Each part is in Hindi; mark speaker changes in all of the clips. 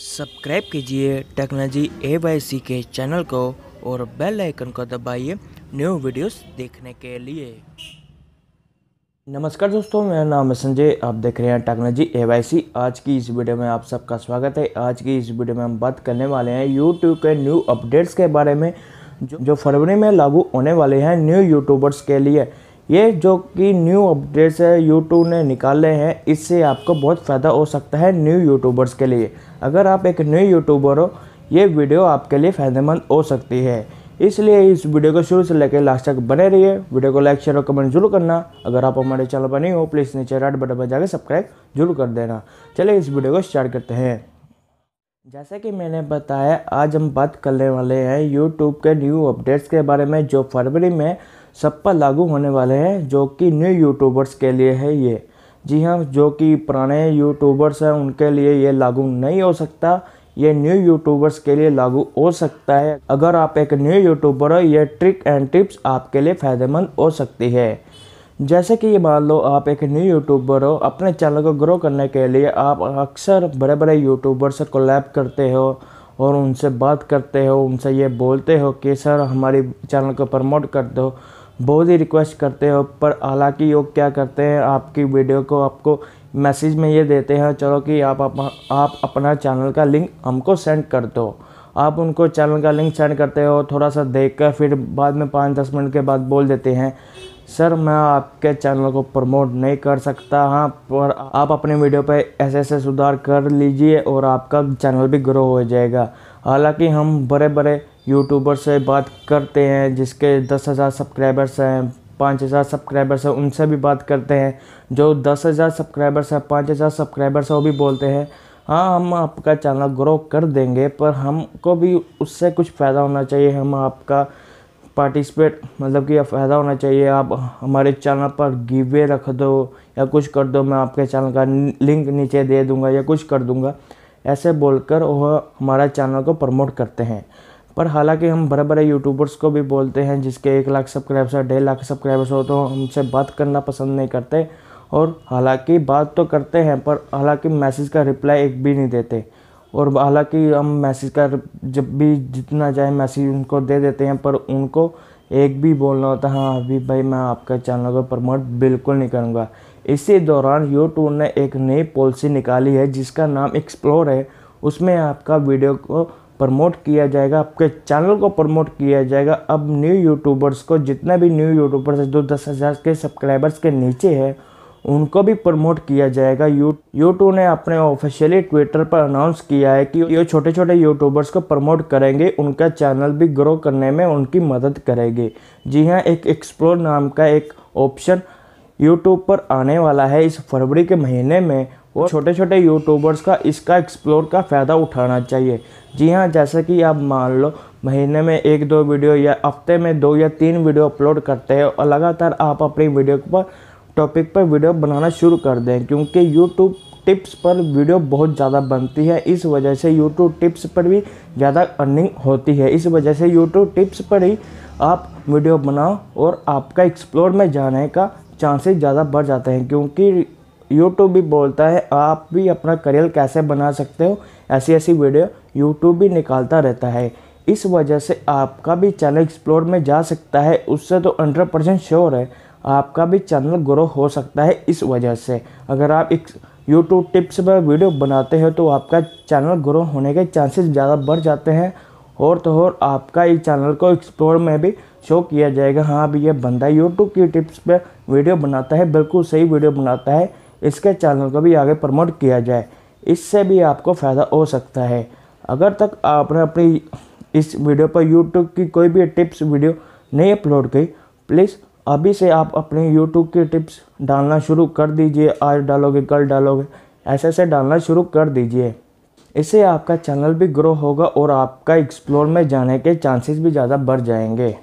Speaker 1: सब्सक्राइब कीजिए टेक्नोलॉजी AYC के चैनल को और बेल आइकन को दबाइए न्यू वीडियोस देखने के लिए। नमस्कार दोस्तों, मेरा नाम है संजय। आप देख रहे हैं टेक्नोलॉजी AYC। आज की इस वीडियो में आप सबका स्वागत है। आज की इस वीडियो में हम बात करने वाले हैं यूट्यूब के न्यू अपडेट्स के बारे में जो फरवरी में लागू होने वाले हैं न्यू यूट्यूबर्स के लिए। ये जो कि न्यू अपडेट्स है यूट्यूब ने निकाले हैं, इससे आपको बहुत फ़ायदा हो सकता है न्यू यूट्यूबर्स के लिए। अगर आप एक न्यू यूट्यूबर हो, ये वीडियो आपके लिए फ़ायदेमंद हो सकती है। इसलिए इस वीडियो को शुरू से लेकर लास्ट तक बने रहिए। वीडियो को लाइक शेयर और कमेंट जरूर करना। अगर आप हमारे चैनल पर नहीं हो, प्लीज़ नीचे रेड बटन पर जाकर सब्सक्राइब जरूर कर देना। चलिए इस वीडियो को स्टार्ट करते हैं। जैसा कि मैंने बताया, आज हम बात करने वाले हैं यूट्यूब के न्यू अपडेट्स के बारे में जो फरवरी में सब पर लागू होने वाले हैं, जो कि न्यू यूट्यूबर्स के लिए है ये। जी हाँ, जो कि पुराने यूट्यूबर्स हैं उनके लिए ये लागू नहीं हो सकता, ये न्यू यूट्यूबर्स के लिए लागू हो सकता है। अगर आप एक न्यू यूट्यूबर हो, ये ट्रिक एंड टिप्स आपके लिए फ़ायदेमंद हो सकती है। जैसे कि ये मान लो आप एक न्यू यूट्यूबर हो, अपने चैनल को ग्रो करने के लिए आप अक्सर बड़े बड़े यूट्यूबर से कोलैब करते हो और उनसे बात करते हो, उनसे ये बोलते हो कि सर हमारी चैनल को प्रमोट कर दो, बहुत ही रिक्वेस्ट करते हो। पर हालांकि वो क्या करते हैं, आपकी वीडियो को आपको मैसेज में ये देते हैं चलो कि आप अपना चैनल का लिंक हमको सेंड कर दो। आप उनको चैनल का लिंक सेंड करते हो, थोड़ा सा देख कर फिर बाद में 5-10 मिनट के बाद बोल देते हैं सर मैं आपके चैनल को प्रमोट नहीं कर सकता, हाँ पर आप अपने वीडियो पे ऐसे ऐसे सुधार कर लीजिए और आपका चैनल भी ग्रो हो जाएगा। हालांकि हम बड़े बड़े यूट्यूबर से बात करते हैं जिसके 10,000 सब्सक्राइबर्स हैं, 5,000 सब्सक्राइबर्स हैं, उनसे भी बात करते हैं। जो 10,000 सब्सक्राइबर्स हैं, 5,000 सब्सक्राइबर्स हैं, वो भी बोलते हैं हाँ हम आपका चैनल ग्रो कर देंगे, पर हमको भी उससे कुछ फ़ायदा होना चाहिए। हम आपका पार्टिसिपेट मतलब कि फ़ायदा होना चाहिए। आप हमारे चैनल पर गिवे रख दो या कुछ कर दो, मैं आपके चैनल का लिंक नीचे दे दूंगा या कुछ कर दूंगा, ऐसे बोलकर वह हमारा चैनल को प्रमोट करते हैं। पर हालांकि हम बड़े बड़े यूट्यूबर्स को भी बोलते हैं जिसके 1 लाख सब्सक्राइबर्स या 1.5 लाख सब्सक्राइबर्स हो, तो हमसे बात करना पसंद नहीं करते। और हालांकि बात तो करते हैं पर हालांकि मैसेज का रिप्लाई एक भी नहीं देते। और हालांकि हम मैसेज का जब भी जितना चाहे मैसेज उनको दे देते हैं, पर उनको एक भी बोलना होता है हाँ अभी भाई मैं आपका चैनल को प्रमोट बिल्कुल नहीं करूँगा। इसी दौरान यूट्यूब ने एक नई पॉलिसी निकाली है जिसका नाम एक्सप्लोर है। उसमें आपका वीडियो को प्रमोट किया जाएगा, आपके चैनल को प्रमोट किया जाएगा। अब न्यू यूट्यूबर्स को, जितने भी न्यू यूट्यूबर्स जो 10,000 के सब्सक्राइबर्स के नीचे है, उनको भी प्रमोट किया जाएगा। यूट्यूब ने अपने ऑफिशियली ट्विटर पर अनाउंस किया है कि ये छोटे छोटे यूट्यूबर्स को प्रमोट करेंगे, उनका चैनल भी ग्रो करने में उनकी मदद करेंगे। जी हाँ, एक एक्सप्लोर नाम का एक ऑप्शन यूट्यूब पर आने वाला है इस फरवरी के महीने में, और छोटे छोटे यूट्यूबर्स का इसका एक्सप्लोर का फ़ायदा उठाना चाहिए। जी हाँ, जैसे कि आप मान लो महीने में 1-2 वीडियो या हफ्ते में 2 या 3 वीडियो अपलोड करते हैं और लगातार आप अपनी वीडियो पर टॉपिक पर वीडियो बनाना शुरू कर दें, क्योंकि यूट्यूब टिप्स पर वीडियो बहुत ज़्यादा बनती है। इस वजह से यूट्यूब टिप्स पर भी ज़्यादा अर्निंग होती है। इस वजह से यूट्यूब टिप्स पर ही आप वीडियो बनाओ और आपका एक्सप्लोर में जाने का चांसेस ज़्यादा बढ़ जाते हैं, क्योंकि यूट्यूब भी बोलता है आप भी अपना करियर कैसे बना सकते हो, ऐसी ऐसी वीडियो यूट्यूब भी निकालता रहता है। इस वजह से आपका भी चैनल एक्सप्लोर में जा सकता है। उससे तो 100% श्योर है आपका भी चैनल ग्रो हो सकता है। इस वजह से अगर आप एक यूट्यूब टिप्स पर वीडियो बनाते हो तो आपका चैनल ग्रो होने के चांसेस ज़्यादा बढ़ जाते हैं। और तो और आपका इस चैनल को एक्सप्लोर में भी शो किया जाएगा, हाँ अभी ये बंदा यूट्यूब की टिप्स पे वीडियो बनाता है, बिल्कुल सही वीडियो बनाता है, इसके चैनल को भी आगे प्रमोट किया जाए। इससे भी आपको फ़ायदा हो सकता है। अगर तक आपने अपनी इस वीडियो पर यूट्यूब की कोई भी टिप्स वीडियो नहीं अपलोड की, प्लीज़ अभी से आप अपने यूट्यूब की टिप्स डालना शुरू कर दीजिए। आज डालोगे कल डालोगे, ऐसे ऐसे डालना शुरू कर दीजिए। इससे आपका चैनल भी ग्रो होगा और आपका एक्सप्लोर में जाने के चांसेस भी ज़्यादा बढ़ जाएंगे।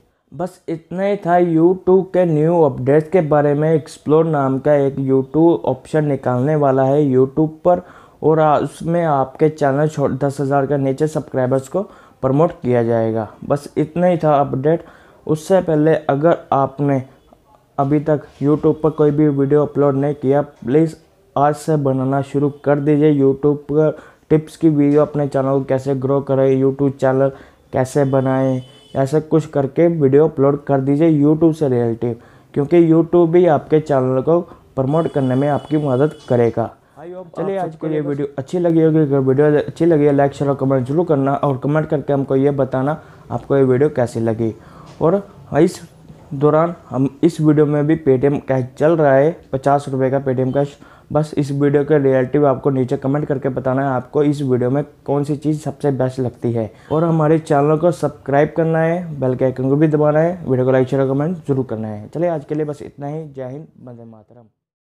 Speaker 1: बस इतना ही था यूट्यूब के न्यू अपडेट्स के बारे में। एक्सप्लोर नाम का एक यूट्यूब ऑप्शन निकालने वाला है यूट्यूब पर, और उसमें आपके चैनल 10,000 के नीचे सब्सक्राइबर्स को प्रमोट किया जाएगा। बस इतना ही था अपडेट। उससे पहले अगर आपने अभी तक यूट्यूब पर कोई भी वीडियो अपलोड नहीं किया, प्लीज़ आज से बनाना शुरू कर दीजिए। यूट्यूब पर टिप्स की वीडियो अपने चैनल को कैसे ग्रो करें, यूट्यूब चैनल कैसे बनाएं, ऐसा कुछ करके वीडियो अपलोड कर दीजिए यूट्यूब से रिलेटिव, क्योंकि यूट्यूब भी आपके चैनल को प्रमोट करने में आपकी मदद करेगा। चलिए आज को ये वीडियो अच्छी लगी होगी। अगर वीडियो अच्छी लगी है लाइक शेयर और कमेंट जरूर करना, और कमेंट करके हमको ये बताना आपको ये वीडियो कैसी लगी। और इस दौरान हम इस वीडियो में भी पेटीएम कैश चल रहा है, 50 रुपये का पेटीएम कैश। बस इस वीडियो के रिलेटिव आपको नीचे कमेंट करके बताना है आपको इस वीडियो में कौन सी चीज़ सबसे बेस्ट लगती है। और हमारे चैनल को सब्सक्राइब करना है, बेल के आइकन को भी दबाना है, वीडियो को लाइक शेयर और कमेंट जरूर करना है। चलिए आज के लिए बस इतना ही। जय हिंद, वंदे मातरम।